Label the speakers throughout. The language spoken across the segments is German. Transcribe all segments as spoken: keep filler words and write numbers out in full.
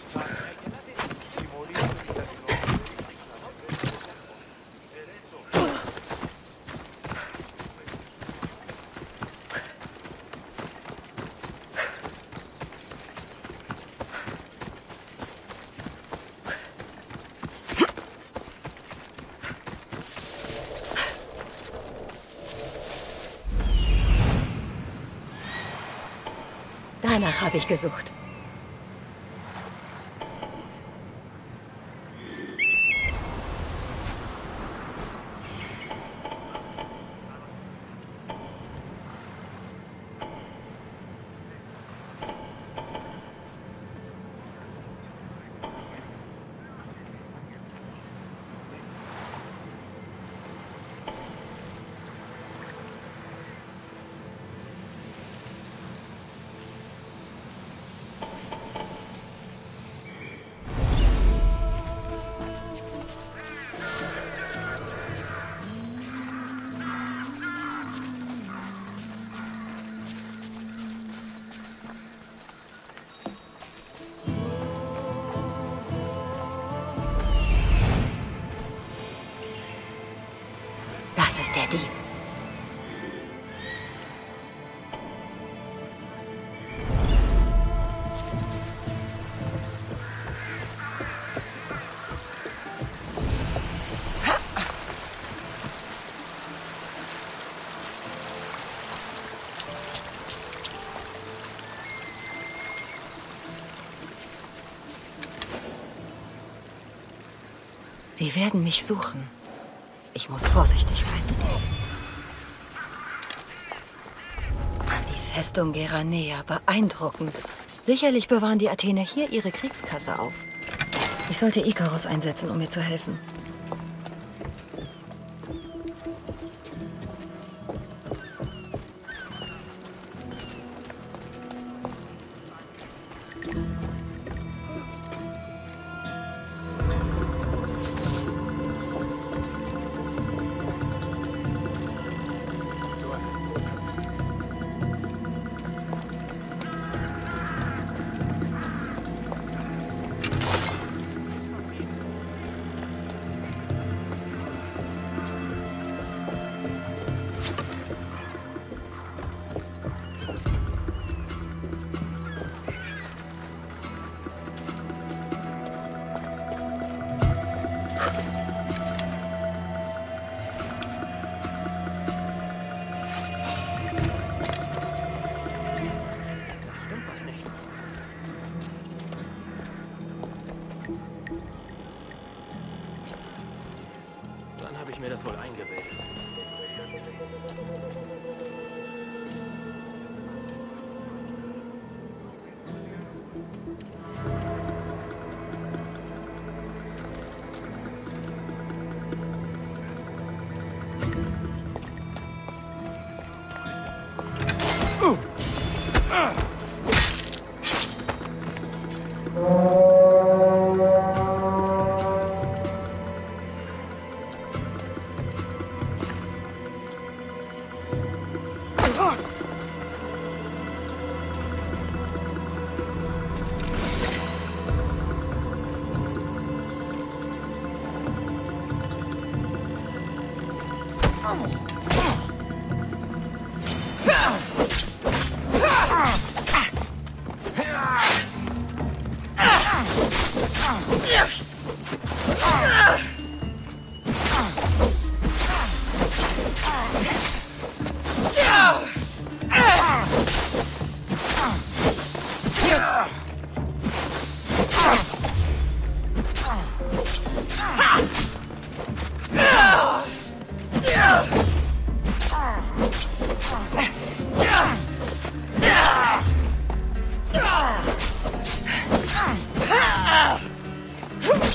Speaker 1: Danach habe ich gesucht. Das ist der Dieb. Sie werden mich suchen. Ich muss vorsichtig sein. Die Festung Geranea, beeindruckend. Sicherlich bewahren die Athener hier ihre Kriegskasse auf. Ich sollte Ikaros einsetzen, um mir zu helfen.
Speaker 2: Habe ich mir das wohl eingebildet.
Speaker 3: Uh. Ah.
Speaker 1: Ah!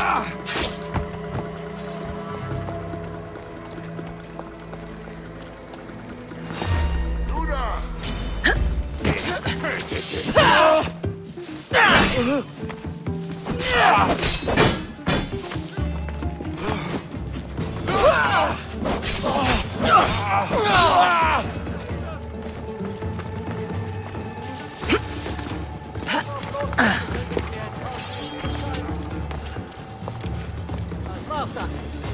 Speaker 3: Du da!
Speaker 2: Was war's dann?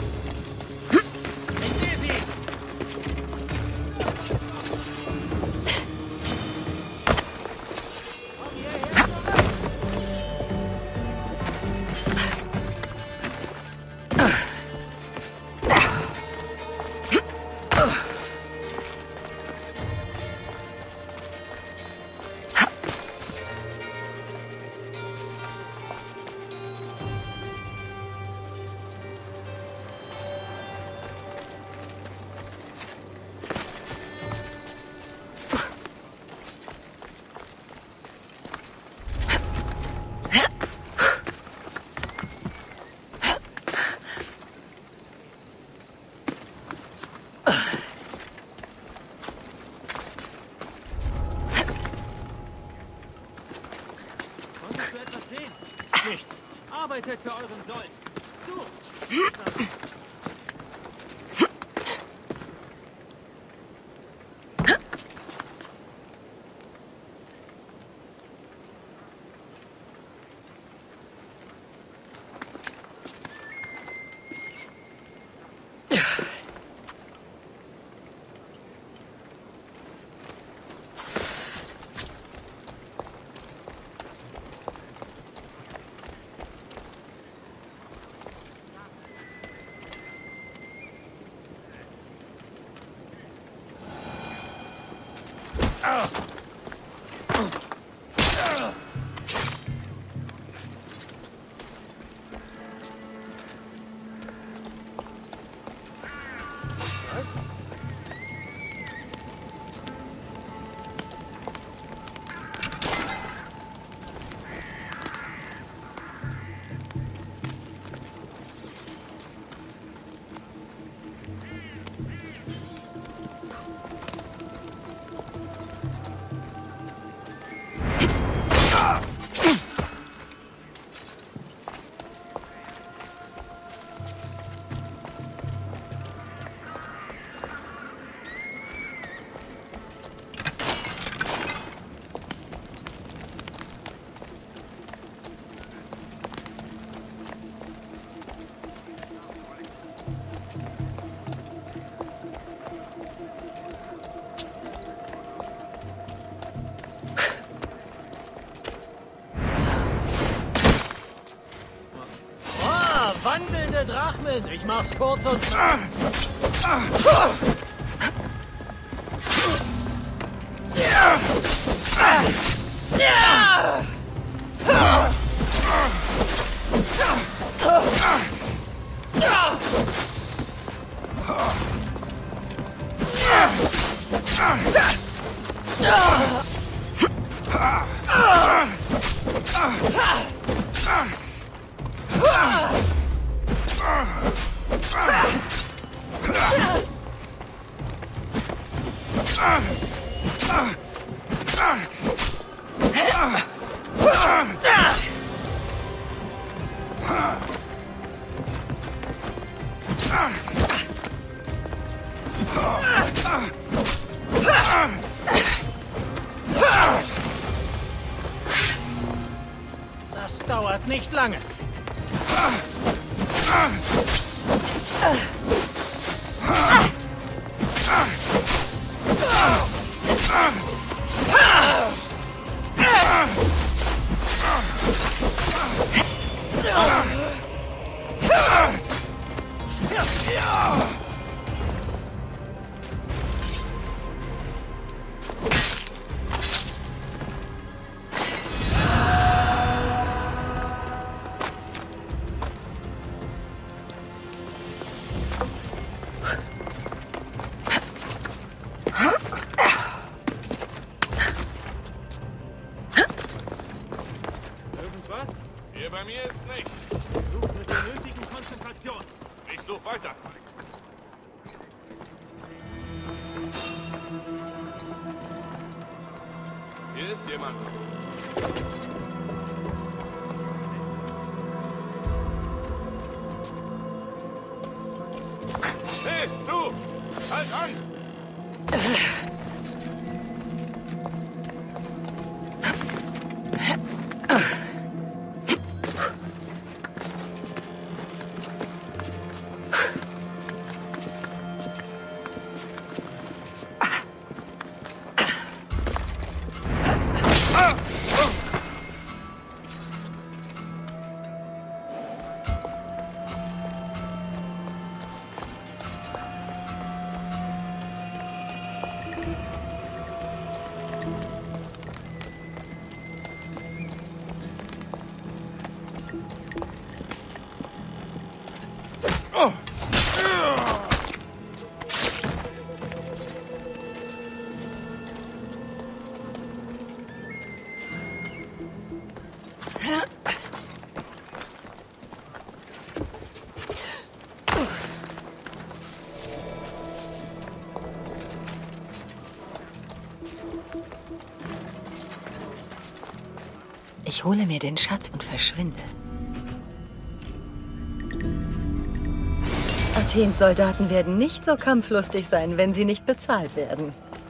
Speaker 2: Ich sehe sie! Komm hierher zurück! Konntest du etwas sehen? Nichts. Arbeitet für euren Sold. Du! Wandelnde Drachmen! Ich mach's kurz und... Das dauert nicht lange.
Speaker 3: Irgendwas? Hier bei mir ist nichts.
Speaker 2: Sucht mit den
Speaker 3: weiter! Hier ist jemand. Hey, du! Halt an!
Speaker 1: Ich hole mir den Schatz und verschwinde. Athens Soldaten werden nicht so kampflustig sein, wenn sie nicht bezahlt werden.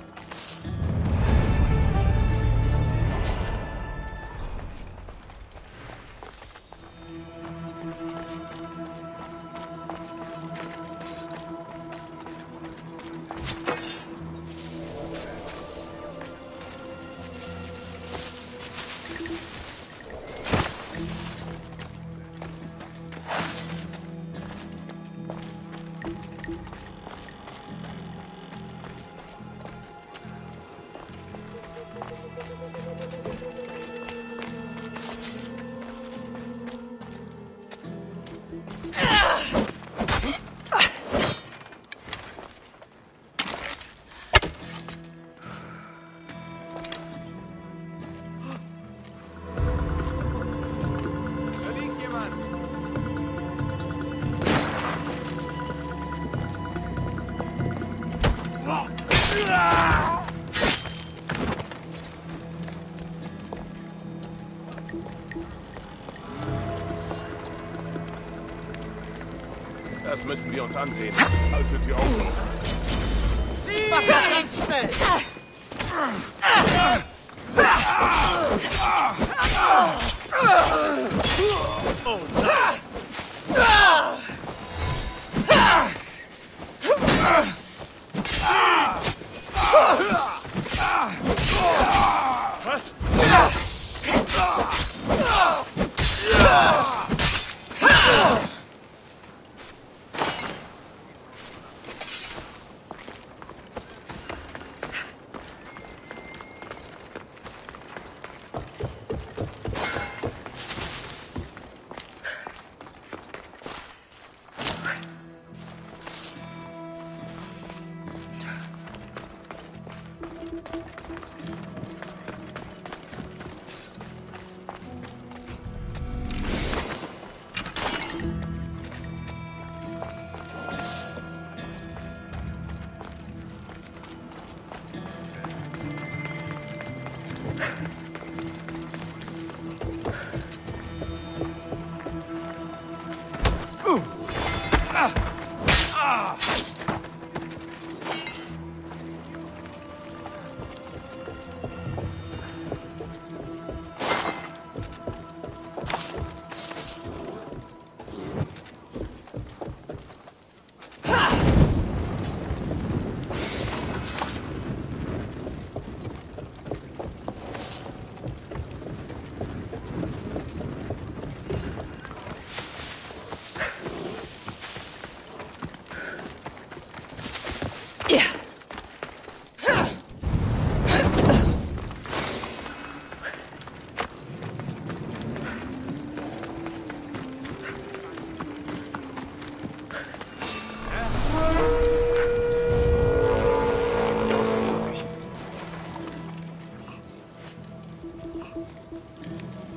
Speaker 3: Das müssen wir uns ansehen. Haltet die Augen auf.
Speaker 4: Wasser ganz schnell!
Speaker 3: Was?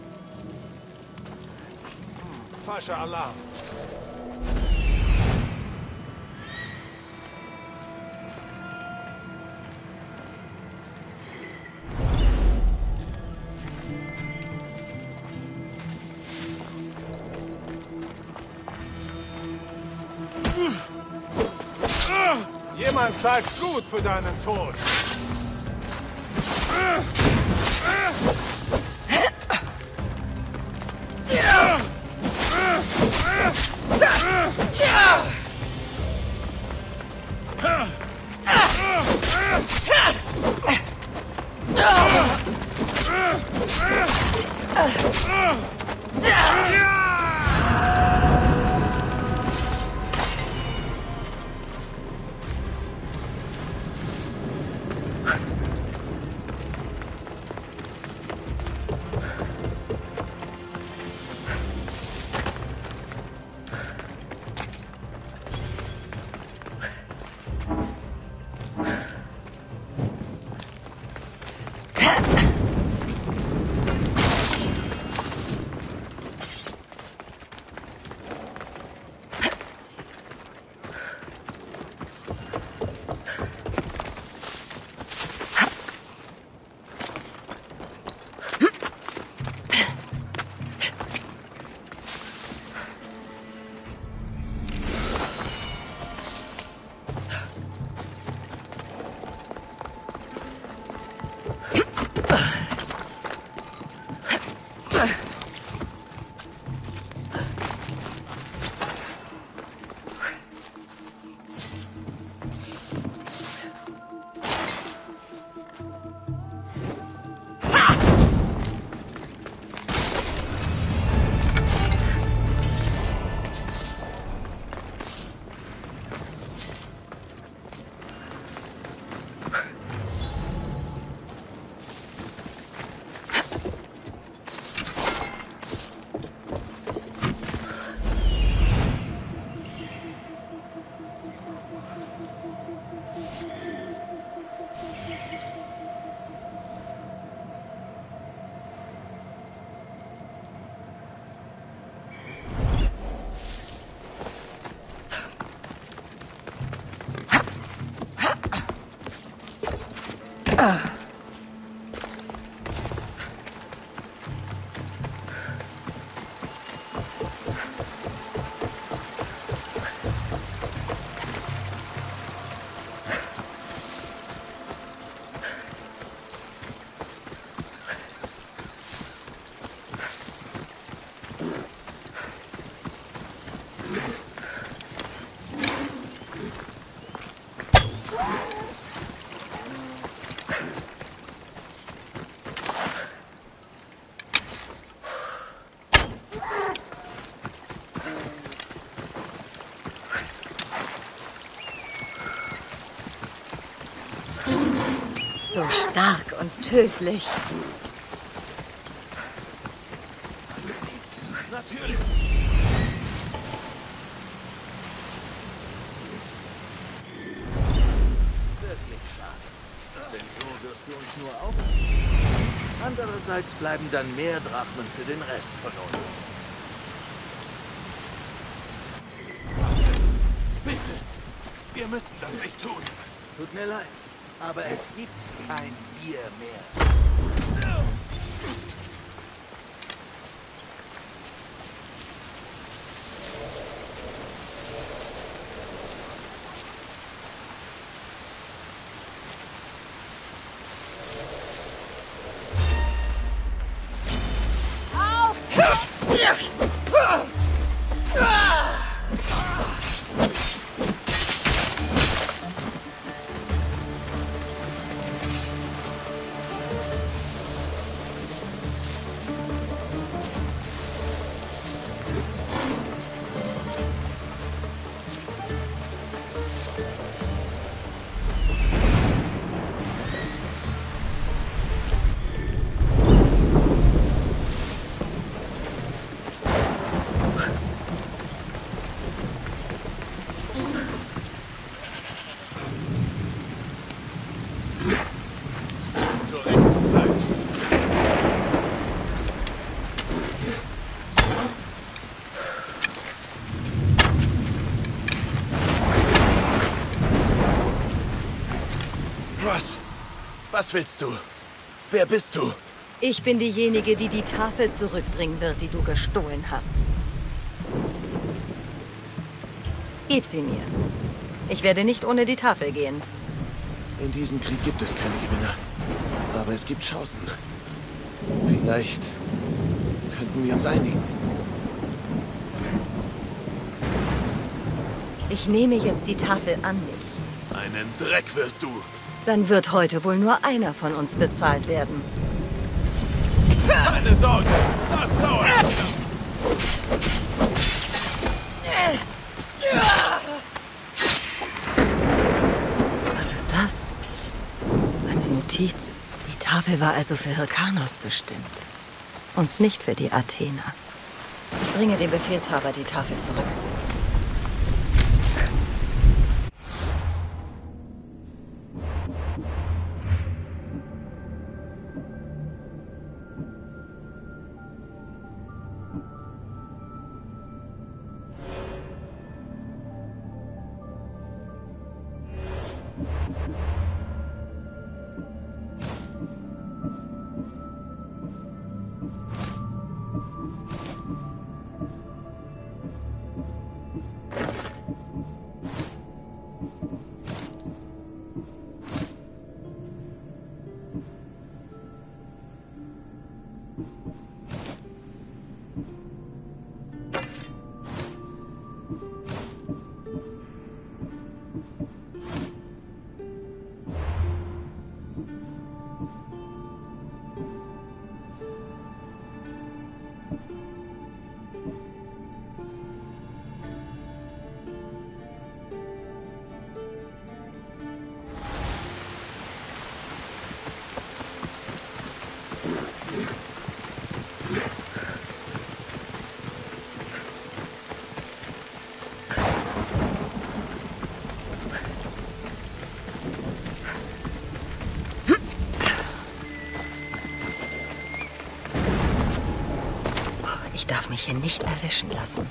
Speaker 3: Falscher Alarm.
Speaker 5: Dann zahlt's gut für deinen Tod.
Speaker 1: So stark und tödlich.
Speaker 3: Natürlich.
Speaker 4: Wirklich schade. Denn so wirst du uns nur auf. Andererseits bleiben dann mehr Drachmen für den Rest von uns.
Speaker 3: Bitte. Wir müssen das nicht tun.
Speaker 4: Tut mir leid, aber es gibt kein Wir mehr.
Speaker 3: Zur rechten Zeit. Was? Was willst du? Wer bist du?
Speaker 1: Ich bin diejenige, die die Tafel zurückbringen wird, die du gestohlen hast. Gib sie mir. Ich werde nicht ohne die Tafel gehen.
Speaker 3: In diesem Krieg gibt es keine Gewinner. Aber es gibt Chancen. Vielleicht könnten wir uns einigen.
Speaker 1: Ich nehme jetzt die Tafel an mich.
Speaker 3: Einen Dreck wirst du.
Speaker 1: Dann wird heute wohl nur einer von uns bezahlt werden.
Speaker 3: Keine Sorge, das dauert.
Speaker 1: Was ist das? Eine Notiz. Die Tafel war also für Hyrkanos bestimmt. Und nicht für die Athener. Ich bringe dem Befehlshaber die Tafel zurück. Ich darf mich hier nicht erwischen lassen.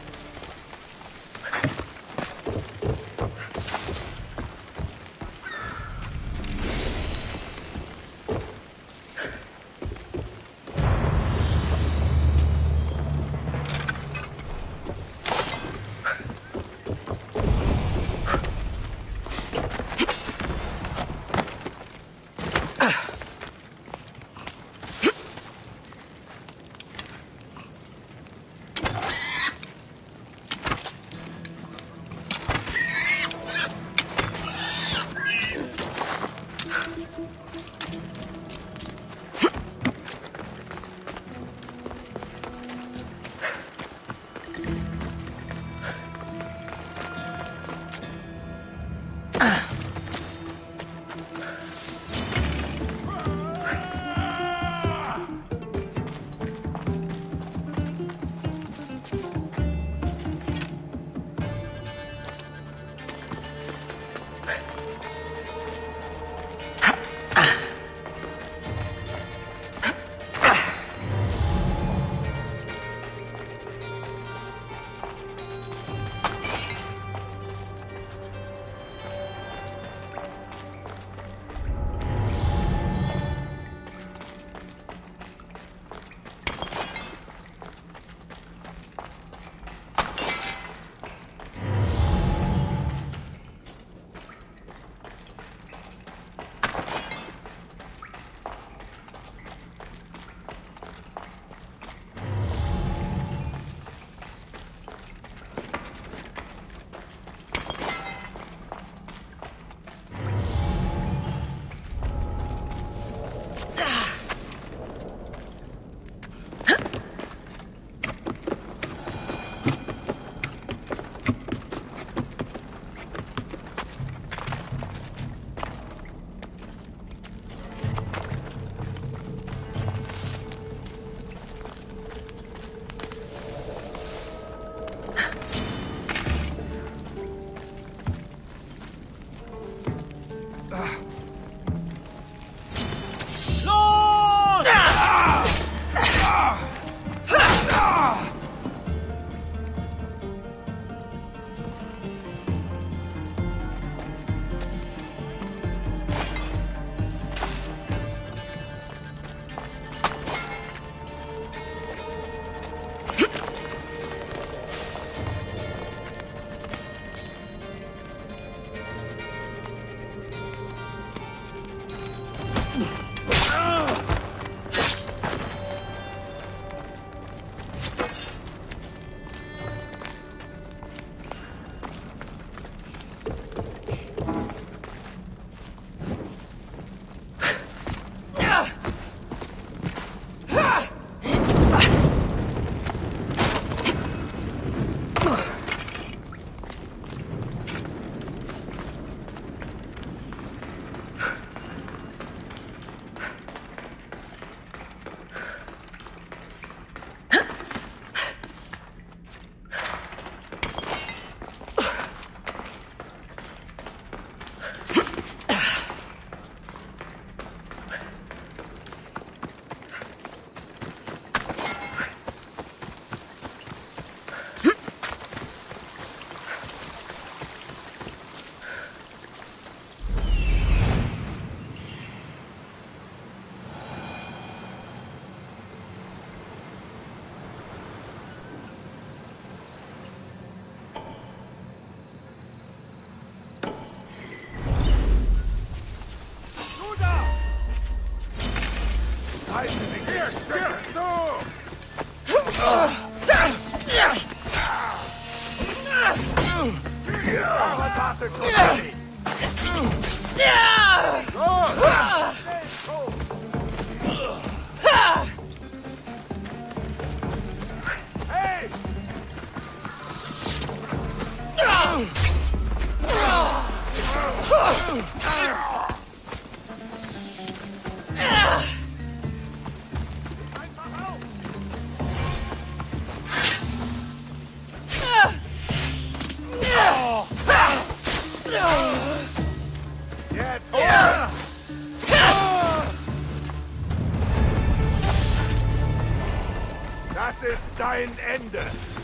Speaker 5: Halte dich! Hier, stirbst du! Aber warte, Kollege! Hey! Der Tor! Das ist dein Ende!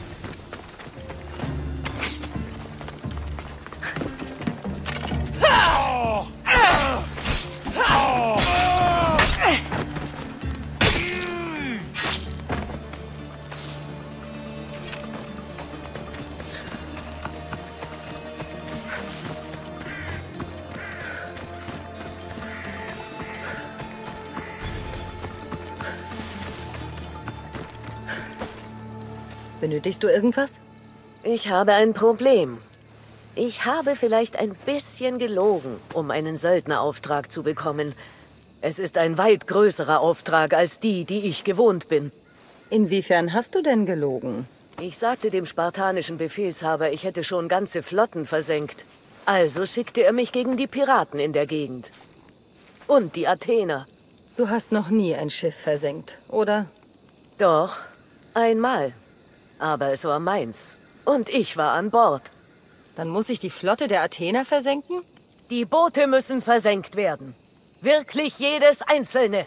Speaker 1: Benötigst du irgendwas?
Speaker 6: Ich habe ein Problem. Ich habe vielleicht ein bisschen gelogen, um einen Söldnerauftrag zu bekommen. Es ist ein weit größerer Auftrag als die, die ich gewohnt bin.
Speaker 1: Inwiefern hast du denn gelogen?
Speaker 6: Ich sagte dem spartanischen Befehlshaber, ich hätte schon ganze Flotten versenkt. Also schickte er mich gegen die Piraten in der Gegend. Und die Athener.
Speaker 1: Du hast noch nie ein Schiff versenkt, oder?
Speaker 6: Doch, einmal. Aber es war meins. Und ich war an Bord.
Speaker 1: Dann muss ich die Flotte der Athener versenken?
Speaker 6: Die Boote müssen versenkt werden. Wirklich jedes einzelne.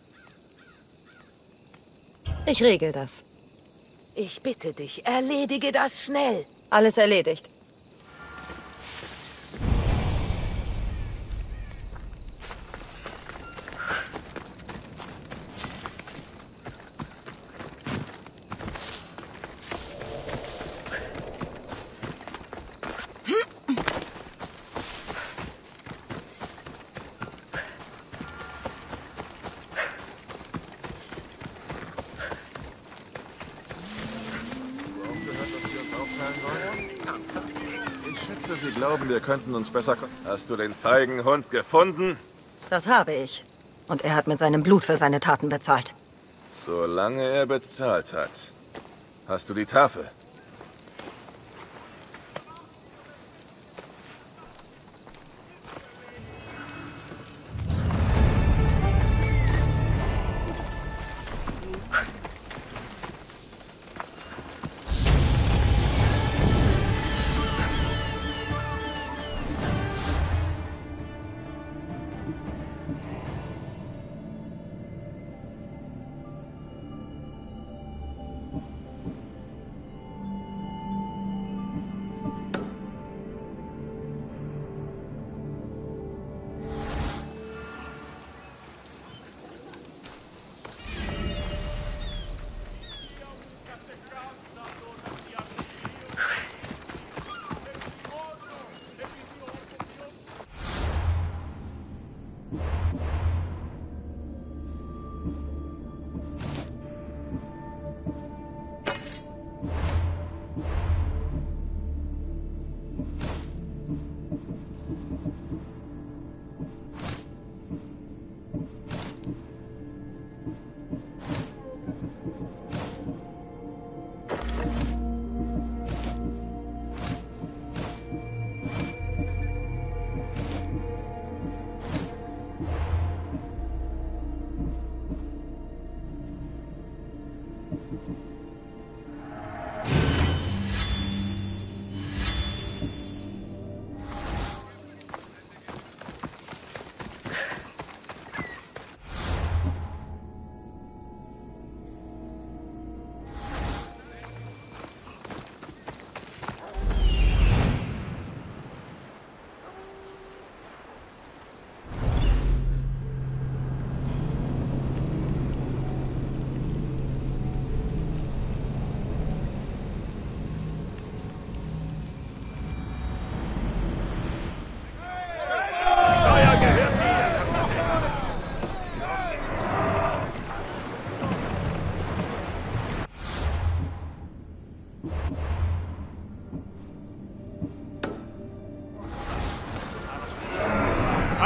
Speaker 1: Ich regel das.
Speaker 6: Ich bitte dich, erledige das schnell.
Speaker 1: Alles erledigt.
Speaker 3: Ich schätze, Sie glauben, wir könnten uns besser... ko- Hast du den feigen Hund gefunden?
Speaker 1: Das habe ich. Und er hat mit seinem Blut für seine Taten bezahlt.
Speaker 3: Solange er bezahlt hat. Hast du die Tafel?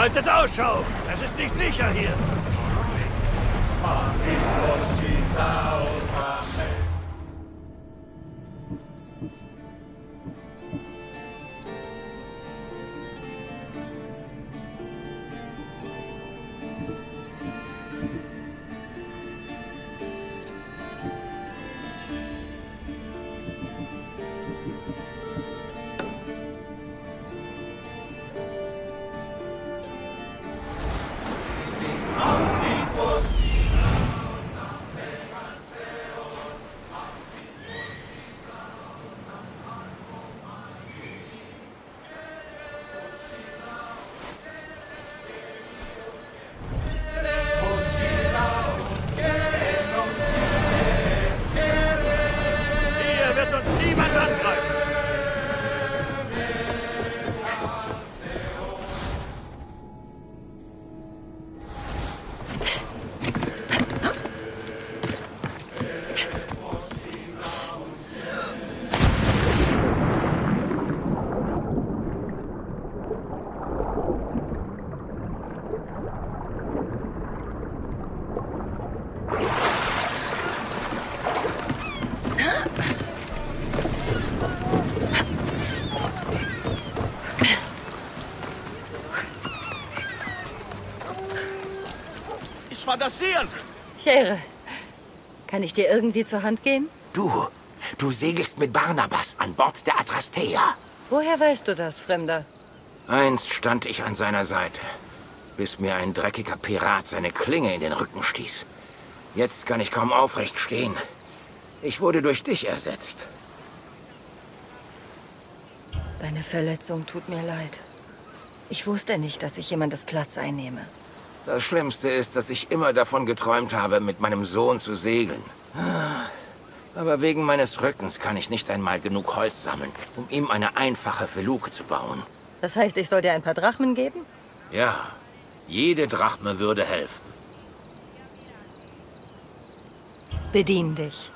Speaker 5: Haltet Ausschau! Es ist nicht sicher hier!
Speaker 4: Fantasieren!
Speaker 1: Chere, kann ich dir irgendwie zur Hand gehen?
Speaker 7: Du, du segelst mit Barnabas an Bord der Adrastea.
Speaker 1: Woher weißt du das, Fremder?
Speaker 7: Einst stand ich an seiner Seite, bis mir ein dreckiger Pirat seine Klinge in den Rücken stieß. Jetzt kann ich kaum aufrecht stehen. Ich wurde durch dich ersetzt.
Speaker 1: Deine Verletzung tut mir leid. Ich wusste nicht, dass ich jemandes Platz einnehme.
Speaker 7: Das Schlimmste ist, dass ich immer davon geträumt habe, mit meinem Sohn zu segeln. Aber wegen meines Rückens kann ich nicht einmal genug Holz sammeln, um ihm eine einfache Feluke zu bauen.
Speaker 1: Das heißt, ich soll dir ein paar Drachmen geben?
Speaker 7: Ja, jede Drachme würde helfen.
Speaker 1: Bedien dich.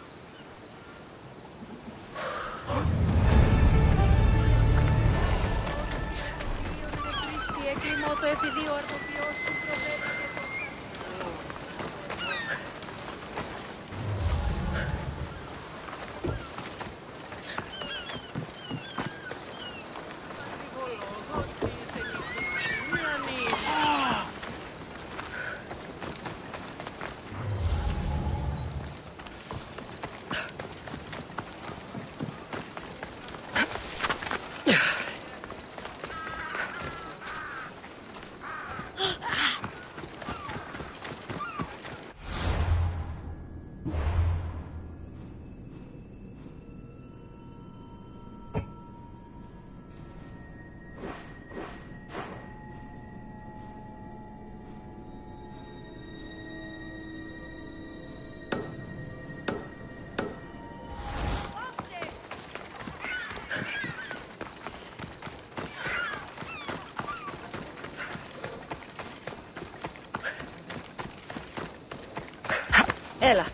Speaker 1: Ella.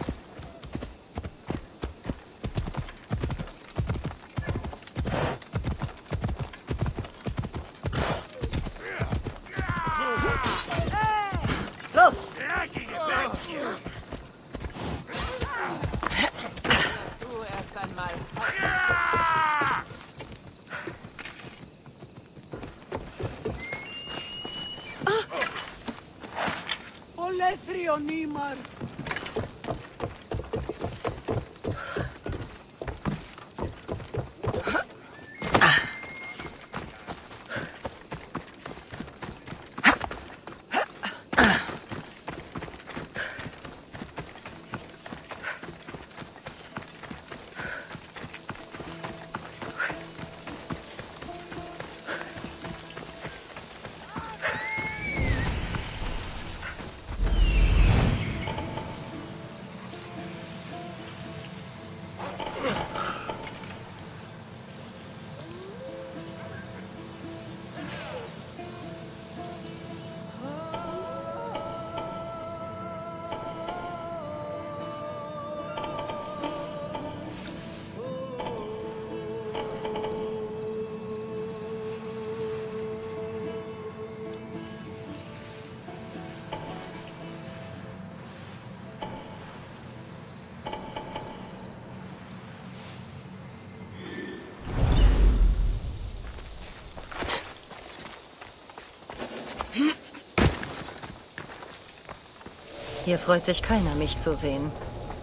Speaker 1: Los!
Speaker 8: Du erst einmal.
Speaker 9: Olethrio Nimar.
Speaker 1: Hier freut sich keiner, mich zu sehen.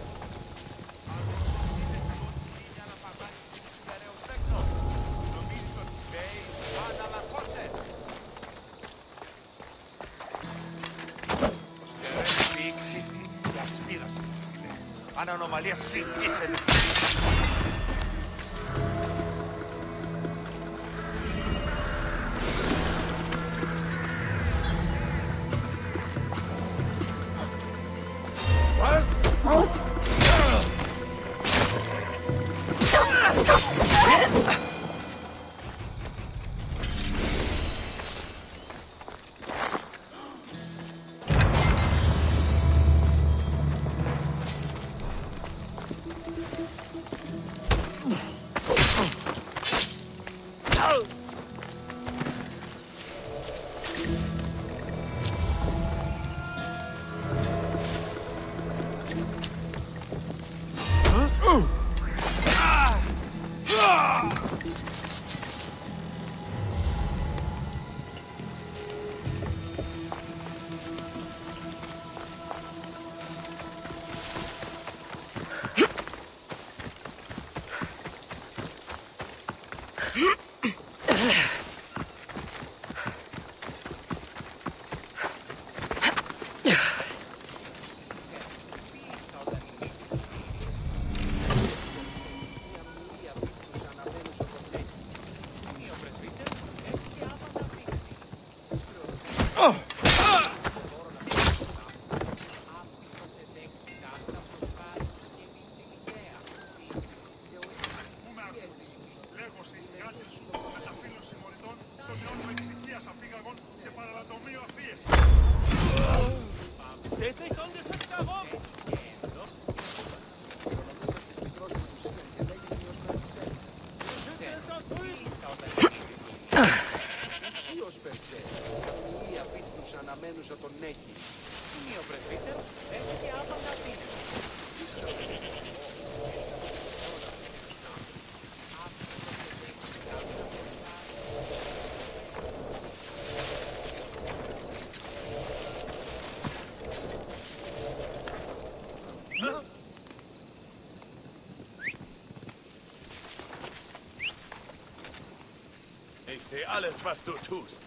Speaker 5: Ich sehe alles, was du tust.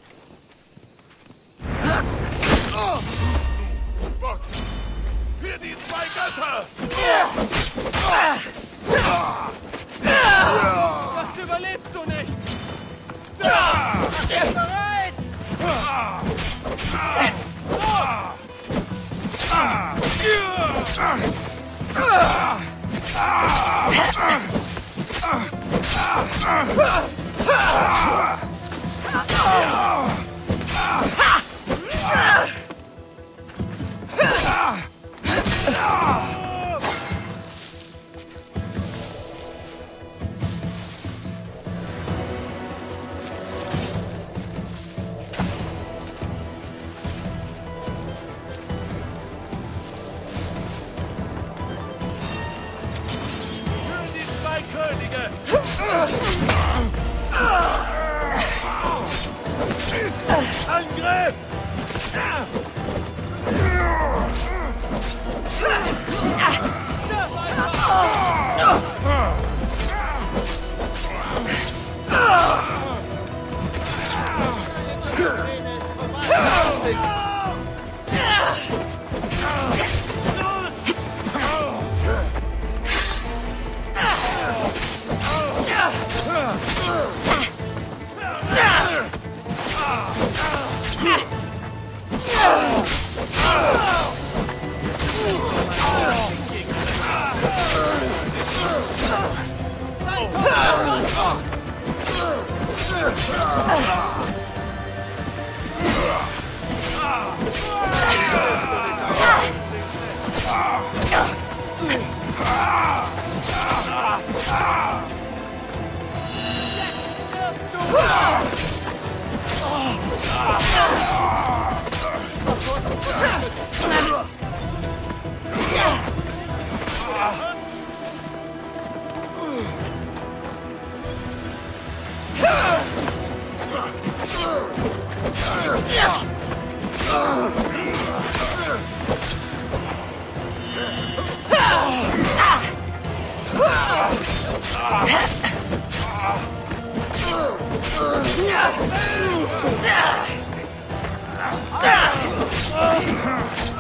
Speaker 5: Gott! Für die zwei Götter!
Speaker 2: Das überlebst du nicht! Bereit!
Speaker 5: Angriff!
Speaker 2: Ah!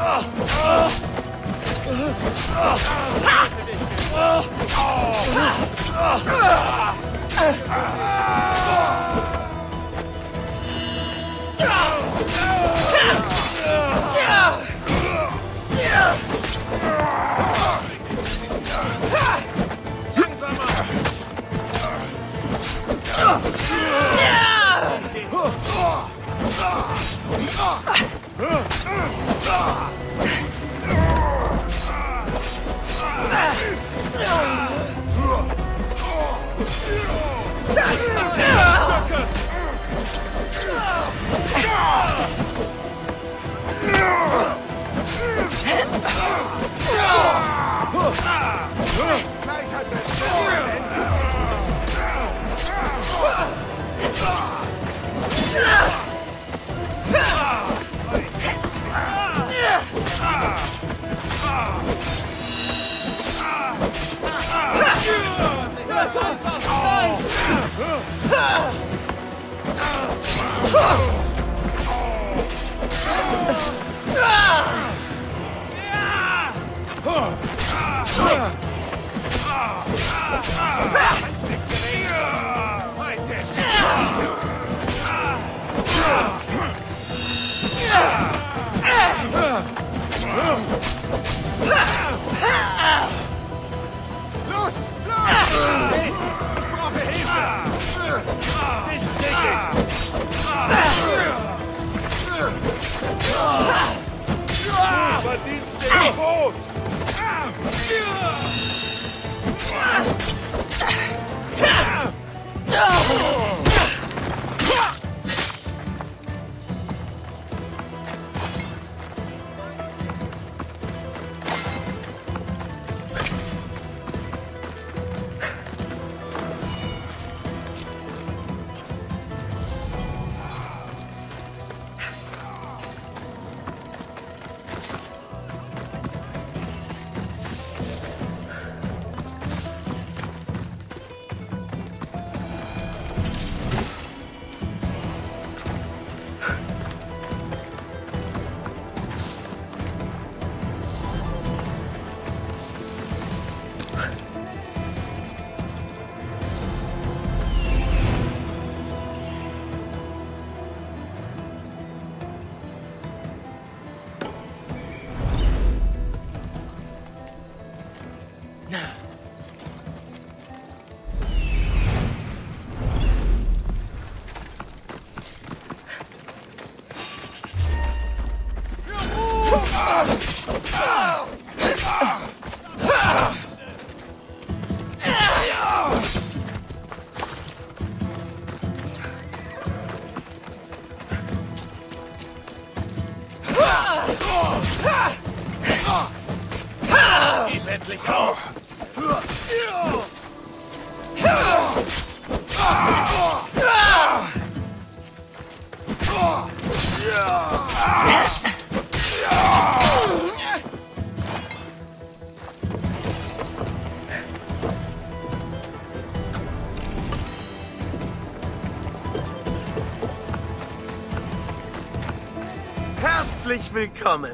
Speaker 5: Gib endlich auf!
Speaker 4: Herzlich willkommen.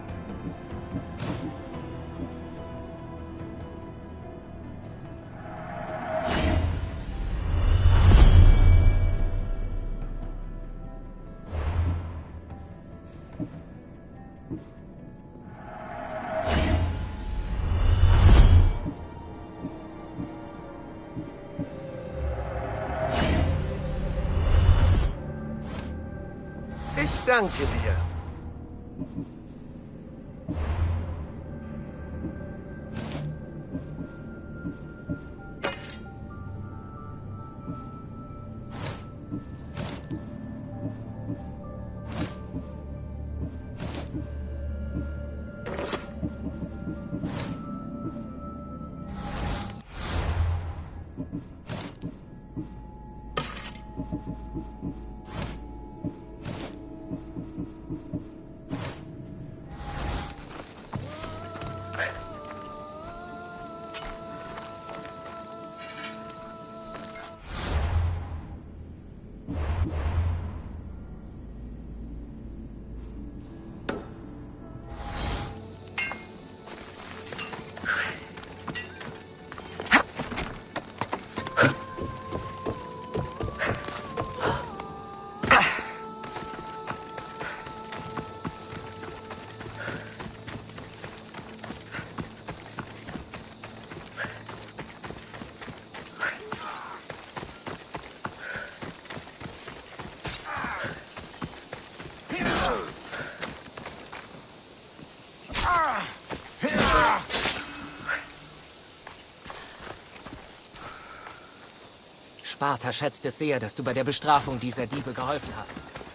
Speaker 4: Ich danke dir.
Speaker 10: Sparta schätzt es sehr, dass du bei der Bestrafung dieser Diebe geholfen hast.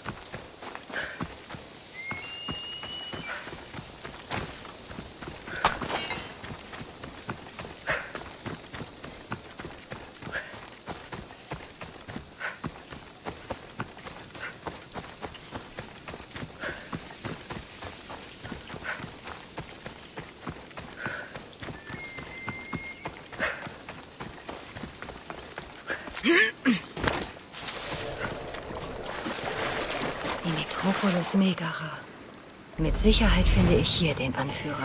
Speaker 1: Die Metropolis Megara. Mit Sicherheit finde ich hier den Anführer.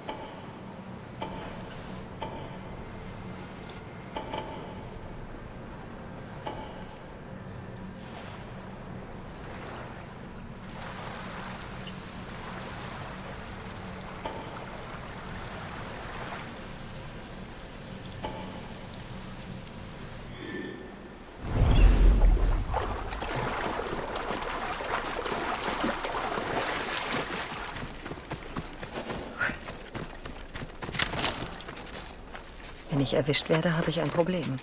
Speaker 1: Wenn ich erwischt werde, habe ich ein Problem.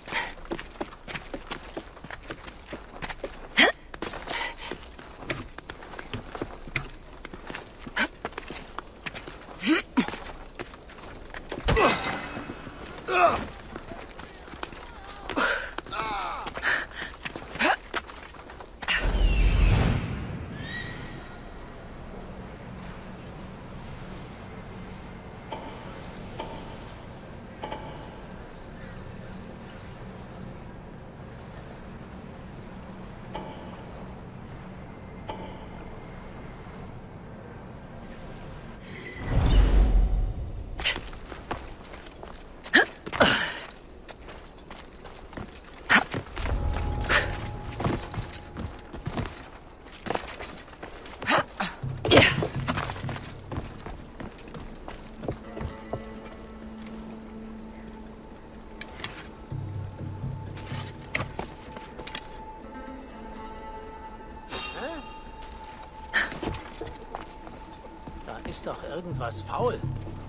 Speaker 10: Ist doch irgendwas faul.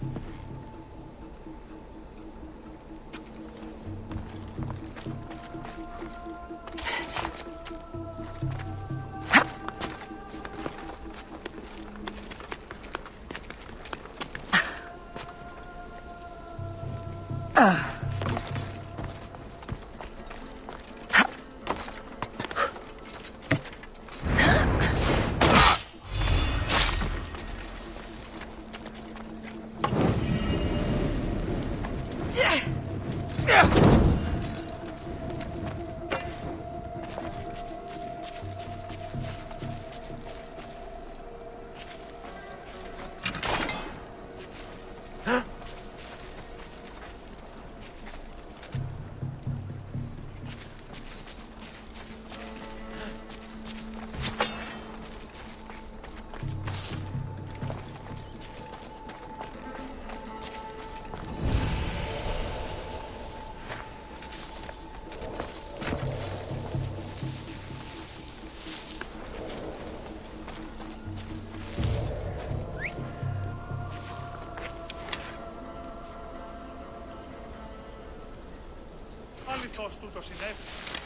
Speaker 1: Ah.
Speaker 5: Αληθώς τούτο συνέβη.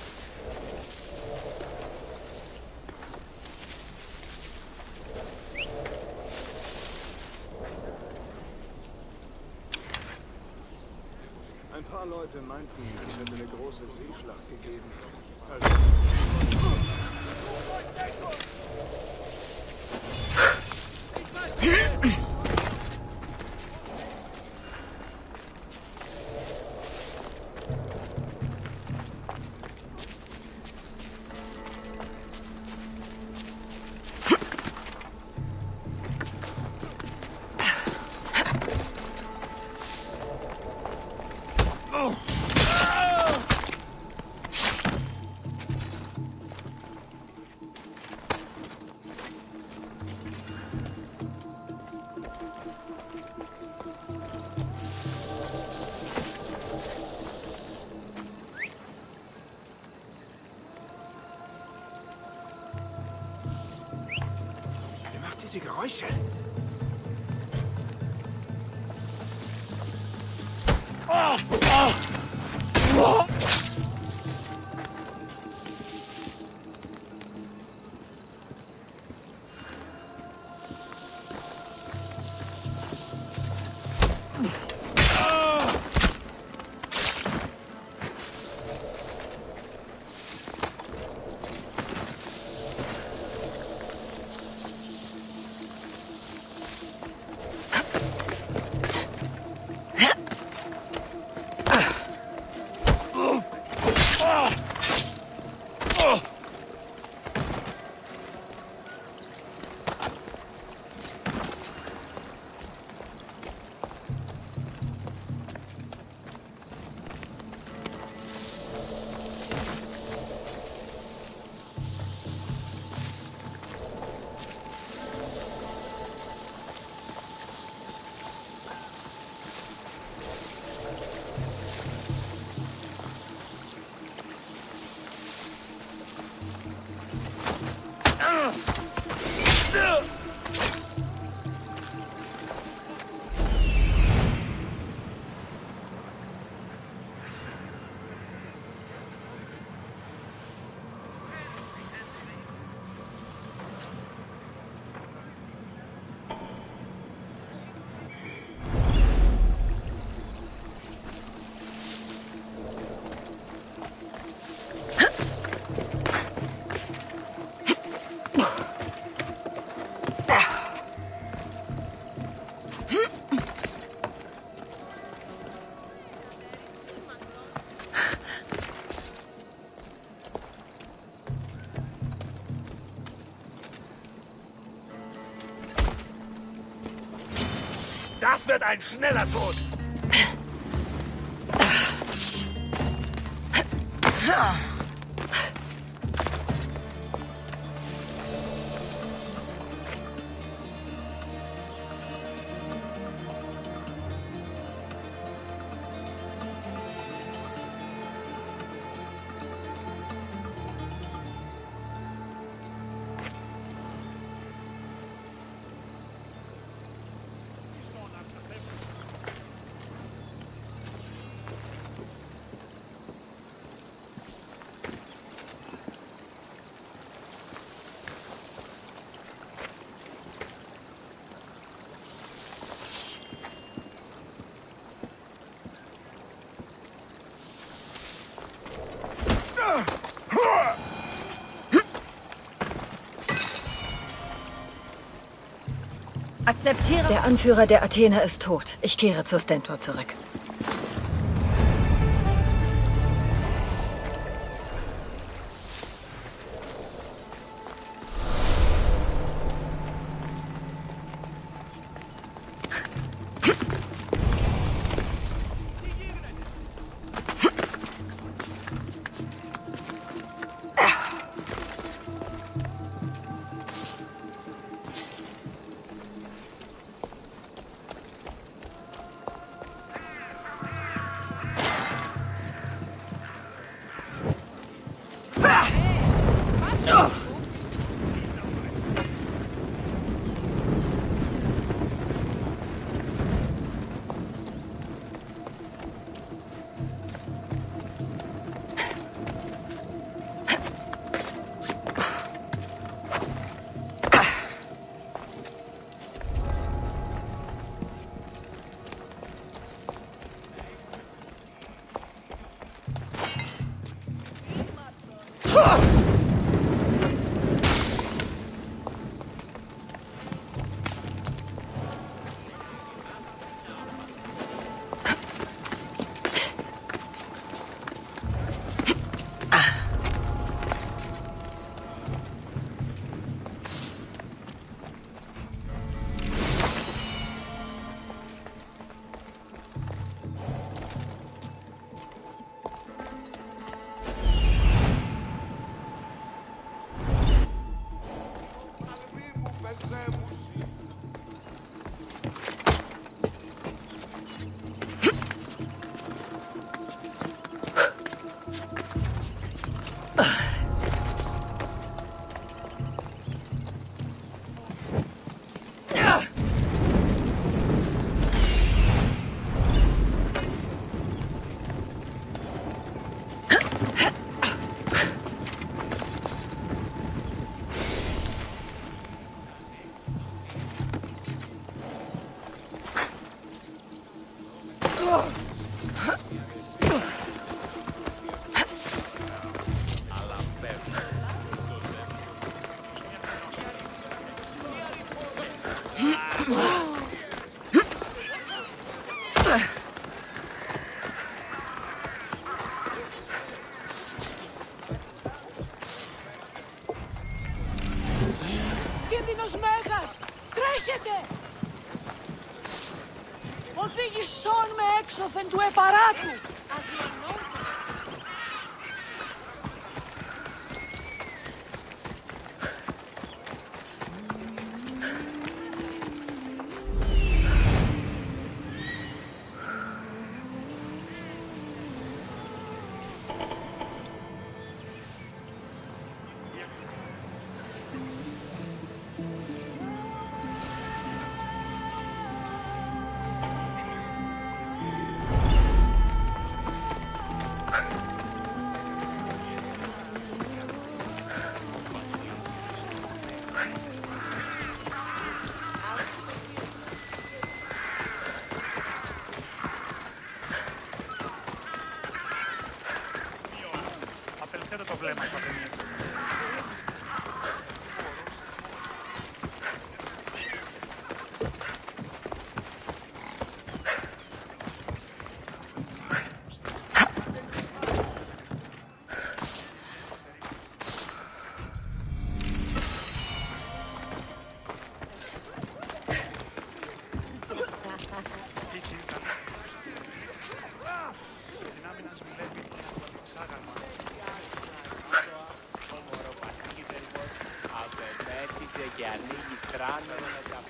Speaker 11: Ein paar Leute meinten, es hätte eine große Seeschlacht gegeben. Also...
Speaker 3: Diese Geräusche.
Speaker 5: Oh, oh, oh. Das wird ein schneller Tod.
Speaker 1: Akzeptiere. Der Anführer der Athener ist tot. Ich kehre zu Stentor zurück.
Speaker 9: Κίνδυνος μέγας! Τρέχετε! Οδήγησόν με έξωθεν του επαράτου!
Speaker 2: Απελευθέρω το βλέμμα σου, Αθηνία.
Speaker 12: Και ανοίγει κράνο με τα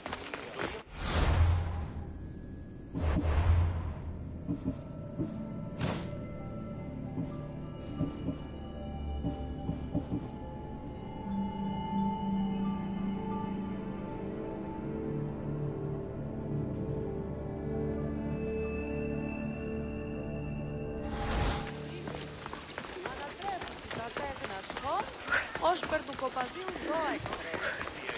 Speaker 9: Ως περ του κοπαδίου δω εκτρέφει.